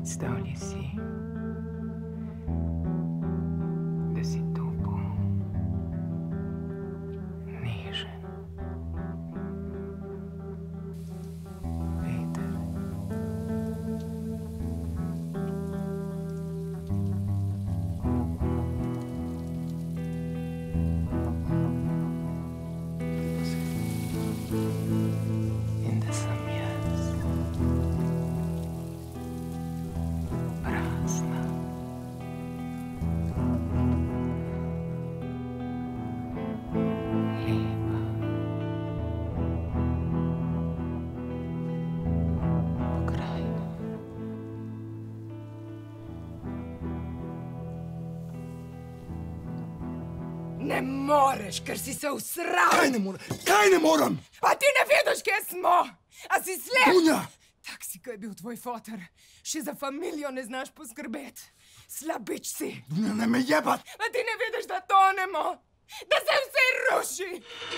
Predstavljaj si, da si topel, nežen, veter. In da sem jaz prazna. Lepa. Pokrajina. Ne moreš, ker si se usral! Kaj ne morem? Kaj ne morem? A ti ne vidiš, kje smo? A si slep? Dunja! Tak si, ko je bil tvoj foter. Še za familijo ne znaš poskrbeti. Slabič si. Dunja, ne me jebat! A ti ne vidiš, da tonemo? Da se vse ruši?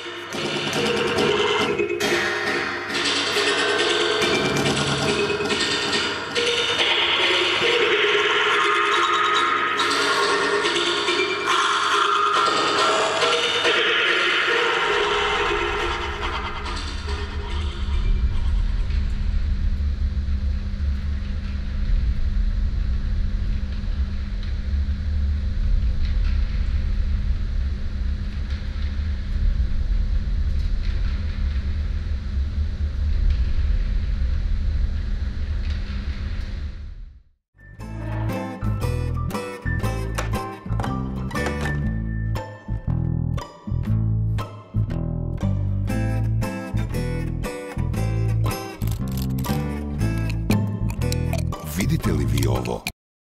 Vidite li vi ovo?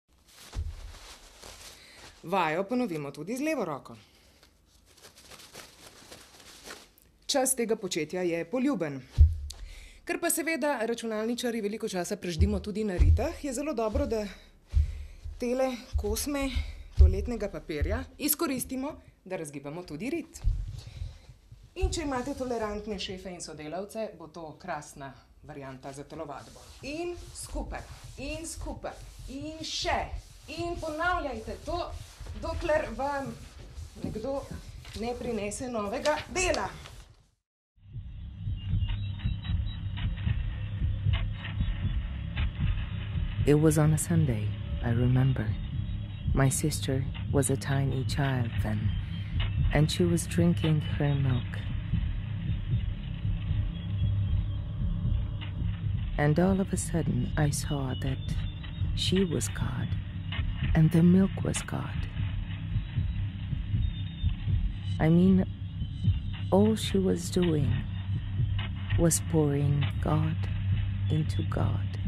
Vajo ponovimo tudi z levo roko. Čas tega početja je poljuben. Ker pa seveda računalničarji veliko časa preždimo tudi na ritah, je zelo dobro, da tele kosme toaletnega papirja izkoristimo, da razgibamo tudi rit. In če imate tolerantne šefe in sodelavce, bo to krasna varianta za telovadbo. In skupaj, in še. In ponavljajte to, dokler vam nekdo ne prinese novega dela. It was on a Sunday, I remember. My sister was a tiny child then, and she was drinking her milk. And all of a sudden, I saw that she was God, and the milk was God. I mean, all she was doing was pouring God into God.